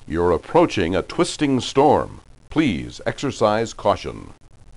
You're approaching a twisting storm. Please exercise caution.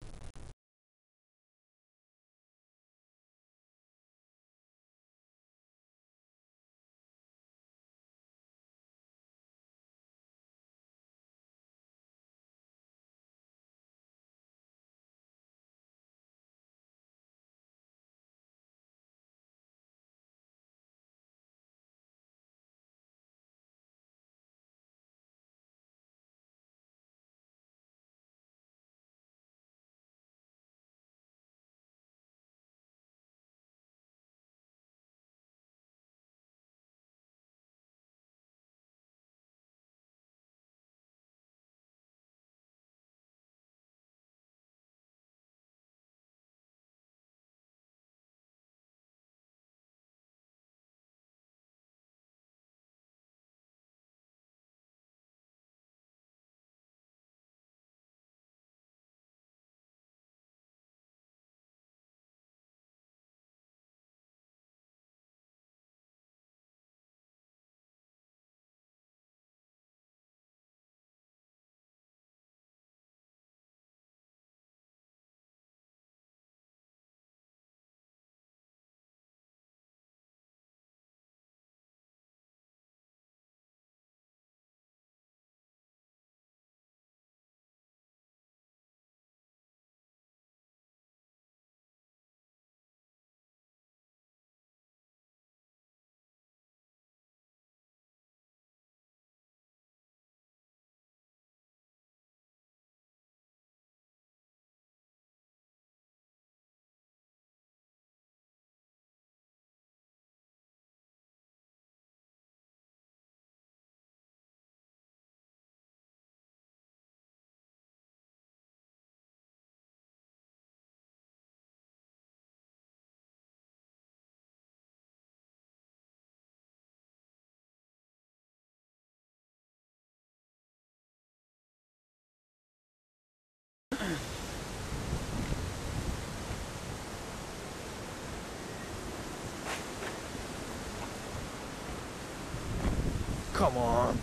Come on.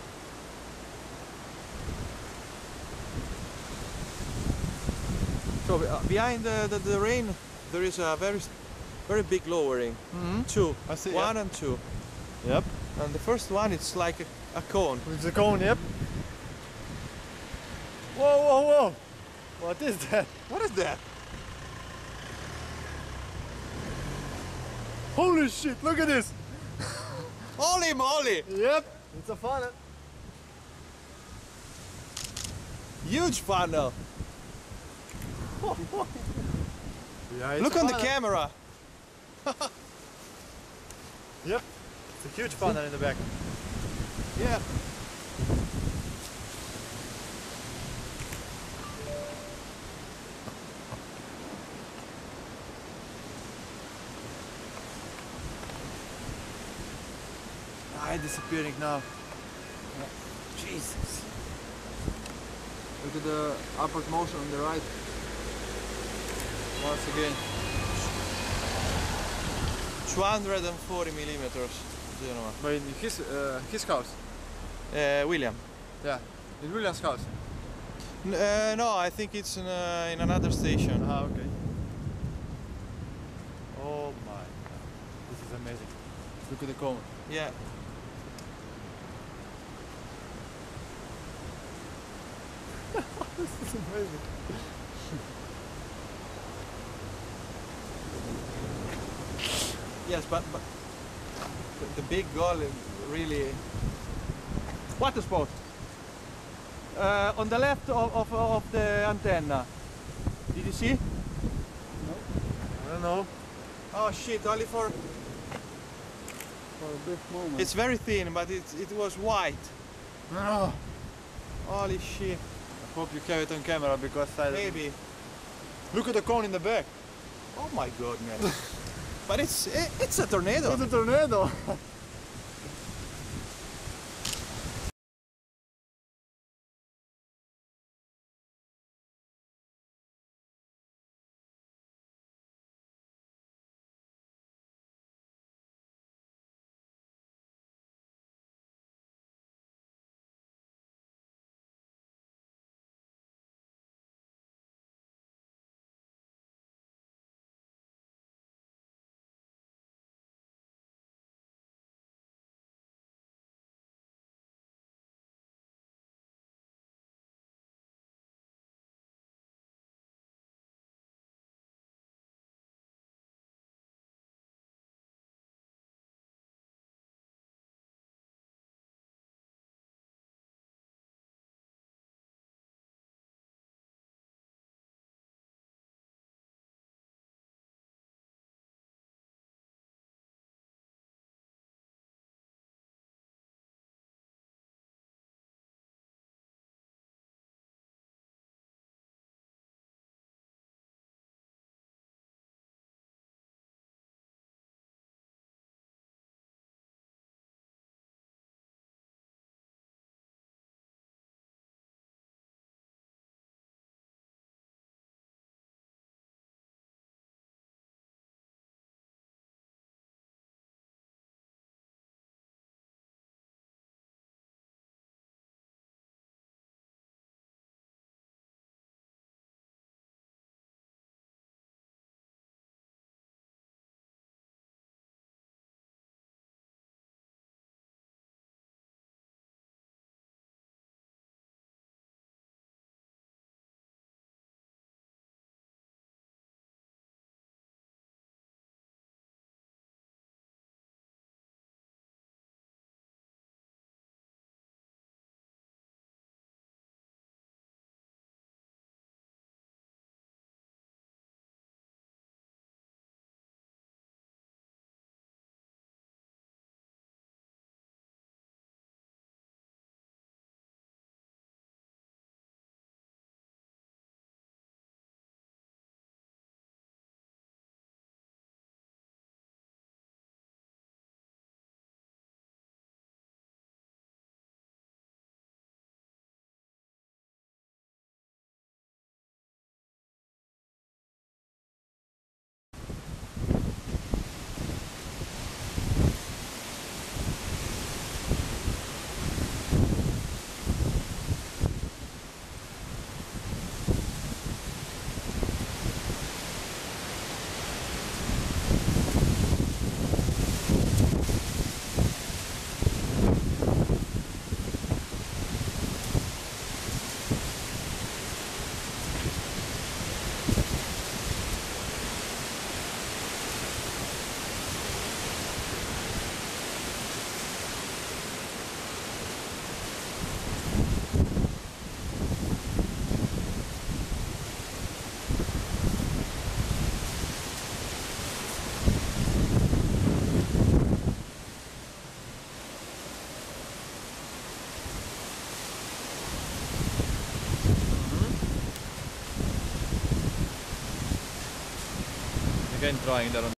So behind the rain there is a very big lowering. Two. I see. One Yep. and two. Yep. And the first one it's like a cone. It's a cone. Yep. Whoa, whoa, whoa! What is that? What is that? Holy shit! Look at this. Holy moly! Yep. It's a funnel. Huge funnel. Yeah, it's Look a on the funnel. camera. Yep. It's a huge funnel in the back. Yeah. It's disappearing now. Jesus. Look at the upward motion on the right. Once again. 240 millimeters, Genoa. But in his house. William. Yeah. In William's house. No, I think it's in another station. Ah, okay. Oh my god. This is amazing. Look at the cone. Yeah. This is amazing. Yes, but the big goal is really. Water spot. On the left of the antenna. Did you see? I don't know. Oh shit! Only for For a brief moment. it's very thin, but it was white. No. Holy shit! I hope you have it on camera because I Maybe. Look at the cone in the back. Oh my god, man! But it's a tornado. It's a tornado. paint drying there on